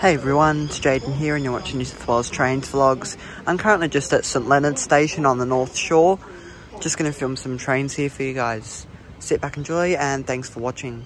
Hey everyone, it's Jaden here and you're watching New South Wales Trains Vlogs. I'm currently just at St Leonards station on the North Shore. Just going to film some trains here for you guys. Sit back, enjoy, and thanks for watching.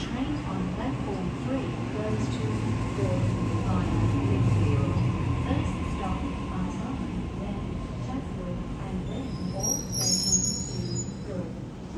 train on platform 3 goes to Gordon via Midfield. First stop, Artarmon, then Chatswood, and then all stations to Gordon.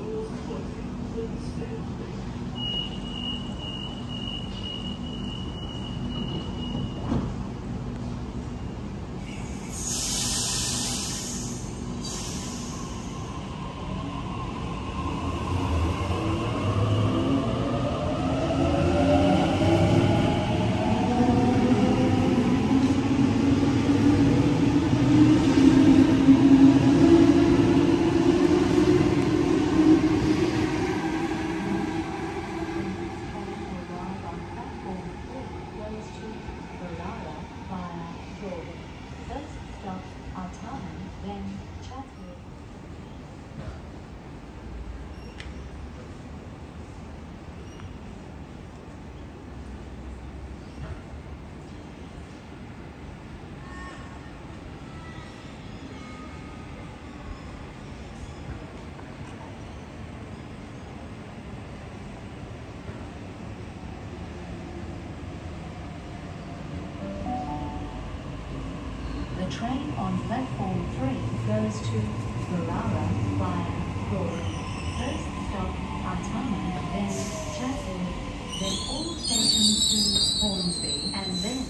The train on platform 3 goes to Berara via Gordon. First stop, Artarmon, then Chatswood, then all stations to Hornsby, and then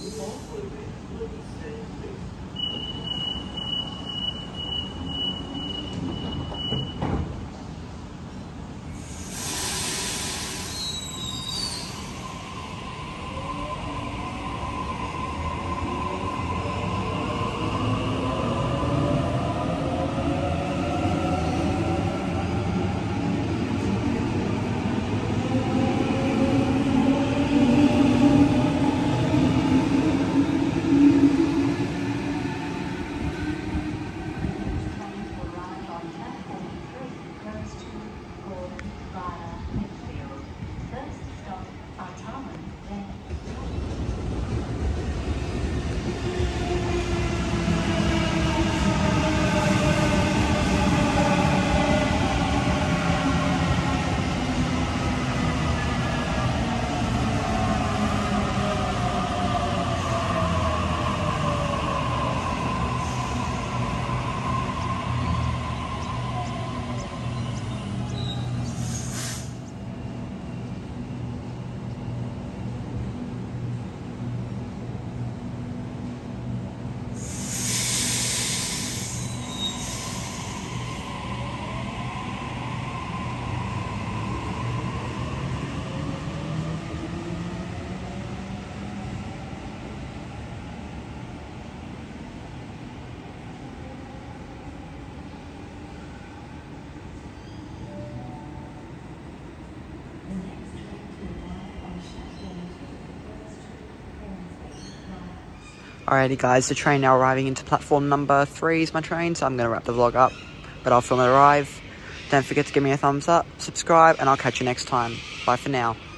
Alrighty guys, the train now arriving into platform number 3 is my train, so I'm going to wrap the vlog up, but I'll film it arrive. Don't forget to give me a thumbs up, subscribe, and I'll catch you next time. Bye for now.